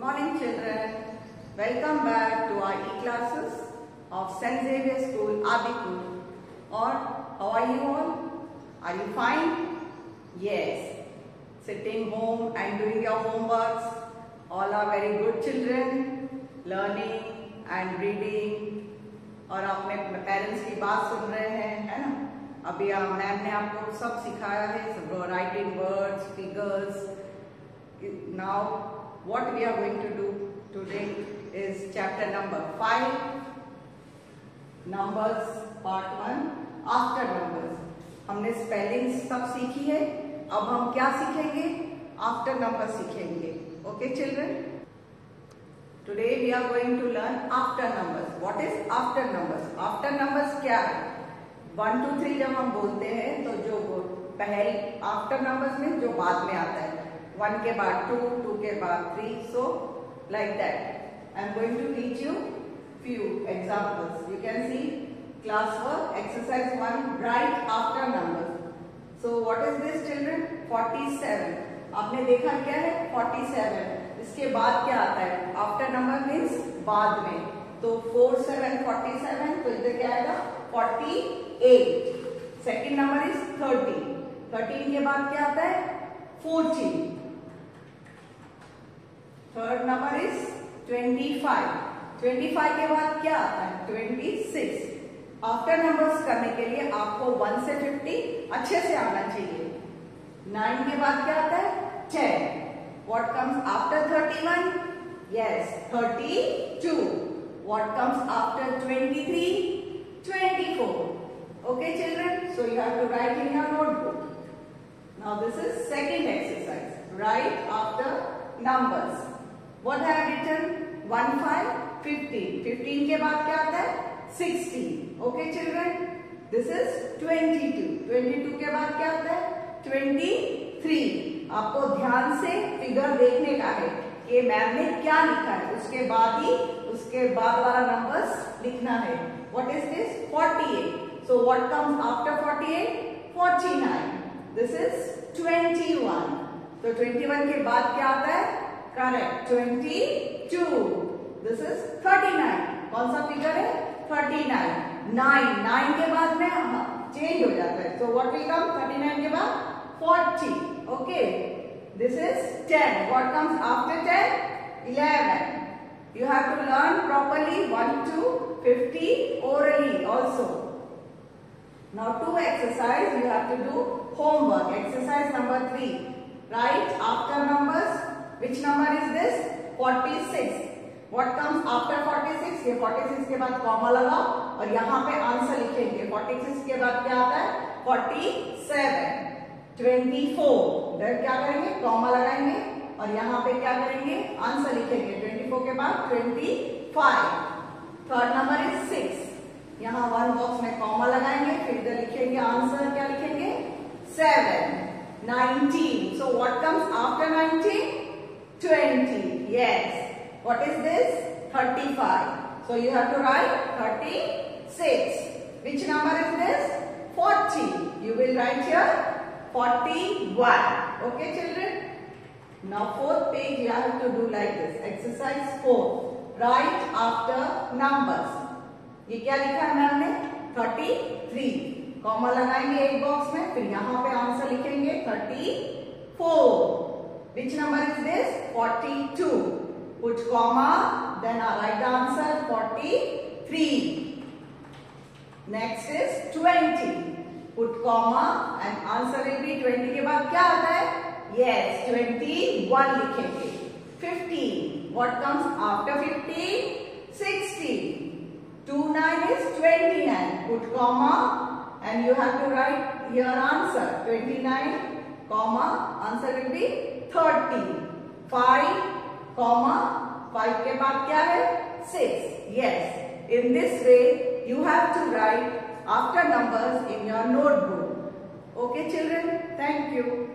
morning, children. Welcome back to our e-classes of St. Xavier School, Adipur. Or how are you all? Are you fine? Yes. Sitting home and doing your homeworks. All are very good children. Learning and reading. और अपने parents की बात सुन रहे हैं, है ना? अभी ma'am ने आपको सब सिखाया है, writing words, figures. Now what we are going to do today is chapter number 5, numbers part 1, after numbers. हमने स्पेलिंग सब सीखी है. अब हम क्या सीखेंगे? आफ्टर नंबर सीखेंगे. Okay children, today we are going to learn after numbers. What is after numbers? After numbers क्या है? 1 2 3 जब हम बोलते हैं तो जो पहले आफ्टर नंबर्स में जो बाद में आता है, 1 के बाद 2, 2 के बाद 3, so like that. I am going to teach you few examples. You can see classwork exercise 1, write after numbers. So what is this children? 47. आपने देखा क्या है? 47. इसके बाद क्या आता है? आफ्टर नंबर मीन्स बाद में. तो 4 7 47, तो इधर क्या आएगा? 48. Second number is 30. 13 के बाद क्या आता है? 40. Third number is 25. 25 के बाद क्या आता है? 26. आफ्टर नंबर्स करने के लिए आपको 1 से 50 अच्छे से आना चाहिए. 9 के बाद क्या आता है? 10. What comes after 31? Yes, 32. What comes after 23? 24. Okay children, so you have to write in your notebook. Now this is second exercise. Write after numbers. What I have written? 1 5 15. 15 के बाद क्या आता है? 16. Okay children, this is 22. 22 के बाद क्या आता है? 23. आपको ध्यान से फिगर देखने का है कि मैम ने क्या लिखा है, उसके बाद वाला नंबर्स लिखना है. What is this? 48. So what comes after 48? 49. This is 21. तो 21 के बाद क्या आता है? करेक्ट, 22. This is 39. कौन सा फिगर है? 39. 9 के बाद में चेंज हो जाता है. सो व्हाट विल कम 39 के बाद? 40. Okay, this is 10. What comes after 10? 11. You have to learn properly 1 to 50 orally also. Now to exercise you have to do homework. Exercise number 3. Write after numbers. Which number is this? 46. What comes after 46? ये 46 के बाद comma लगाओ और यहाँ पे answer लिखेंगे. 46 के बाद क्या आता है? 47. 24. इधर क्या करेंगे? कॉमा लगाएंगे और यहाँ पे क्या करेंगे? आंसर लिखेंगे. 24 के बाद 25. Third number is 6. यहाँ 1 बॉक्स में कॉमा लगाएंगे, फिर इधर लिखेंगे आंसर. क्या लिखेंगे? 7. 19. So what comes after 19? 20. Yes. What is this? 35. So you have to write 36. Which number is this? 40. You will write here 41. Okay children? Now fourth page you have to do like this. Exercise 4. Write after numbers. ये क्या लिखा है ma'am ने? 33. Comma लगाएंगे एक box में, फिर यहाँ पे आंसर लिखेंगे 34. Which number is this? 42. Put comma, then write the answer 43. Next is 20. Put comma and answer will be 20 के बाद क्या आता है? Yes, 21 लिखेंगे. 15. What comes after 15? 16. 2 9 is 29. Put comma and you have to write your answer 29, comma, answer will be 30. 5, comma, 5 के बाद क्या है? 6. Yes. In this way, you have to write after numbers in your notebook. Okay, children? Thank you.